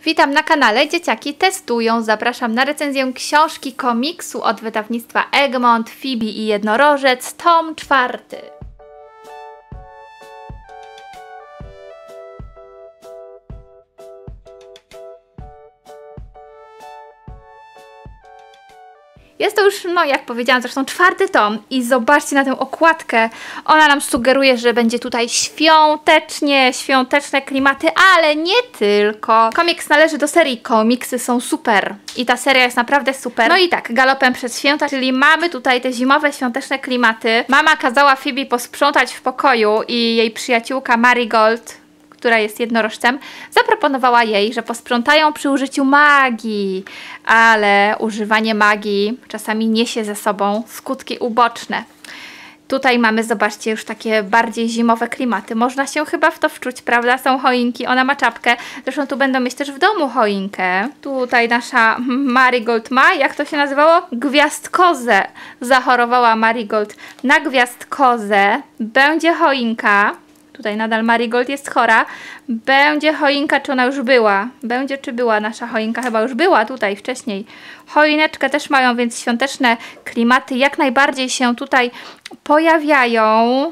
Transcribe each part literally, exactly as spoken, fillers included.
Witam na kanale Dzieciaki Testują. Zapraszam na recenzję książki komiksu od wydawnictwa Egmont, Fibi i Jednorożec, tom czwarty. Jest to już, no jak powiedziałam, zresztą czwarty tom i zobaczcie na tę okładkę. Ona nam sugeruje, że będzie tutaj świątecznie, świąteczne klimaty, ale nie tylko. Komiks należy do serii Komiksy są super i ta seria jest naprawdę super. No i tak, galopem przez święta, czyli mamy tutaj te zimowe, świąteczne klimaty. Mama kazała Fibi posprzątać w pokoju i jej przyjaciółka Marigold, która jest jednorożcem, zaproponowała jej, że posprzątają przy użyciu magii, ale używanie magii czasami niesie ze sobą skutki uboczne. Tutaj mamy, zobaczcie, już takie bardziej zimowe klimaty. Można się chyba w to wczuć, prawda? Są choinki, ona ma czapkę. Zresztą tu będą mieć też w domu choinkę. Tutaj nasza Marigold ma, jak to się nazywało? Gwiazdkozę. Zachorowała Marigold na gwiazdkozę. Będzie choinka. Tutaj nadal Marigold jest chora. Będzie choinka, czy ona już była? Będzie, czy była nasza choinka? Chyba już była tutaj wcześniej. Choineczkę też mają, więc świąteczne klimaty jak najbardziej się tutaj pojawiają.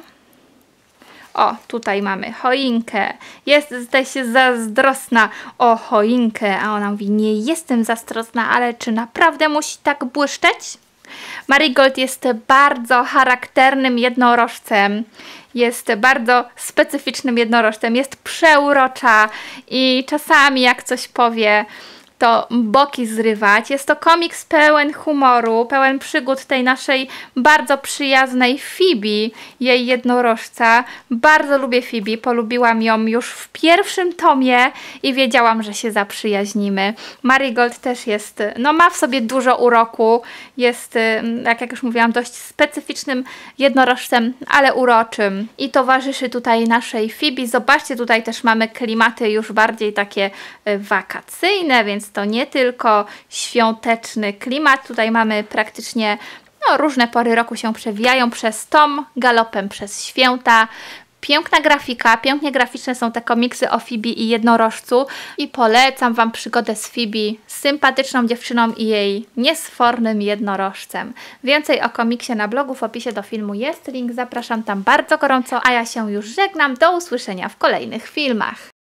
O, tutaj mamy choinkę. Jest, zdaje się, zazdrosna o choinkę. A ona mówi, nie jestem zazdrosna, ale czy naprawdę musi tak błyszczeć? Marigold jest bardzo charakternym jednorożcem. Jest bardzo specyficznym jednorożcem. Jest przeurocza i czasami jak coś powie, to boki zrywać. Jest to komiks pełen humoru, pełen przygód tej naszej bardzo przyjaznej Fibi, jej jednorożca. Bardzo lubię Fibi, polubiłam ją już w pierwszym tomie i wiedziałam, że się zaprzyjaźnimy. Marigold też jest, no ma w sobie dużo uroku, jest, jak, jak już mówiłam, dość specyficznym jednorożcem, ale uroczym i towarzyszy tutaj naszej Fibi. Zobaczcie, tutaj też mamy klimaty już bardziej takie wakacyjne, więc to nie tylko świąteczny klimat. Tutaj mamy praktycznie, no, różne pory roku się przewijają przez tom, galopem przez święta. Piękna grafika, pięknie graficzne są te komiksy o Fibi i jednorożcu i polecam Wam przygodę z Fibi, z sympatyczną dziewczyną i jej niesfornym jednorożcem. Więcej o komiksie na blogu, w opisie do filmu jest link, zapraszam tam bardzo gorąco, a ja się już żegnam, do usłyszenia w kolejnych filmach.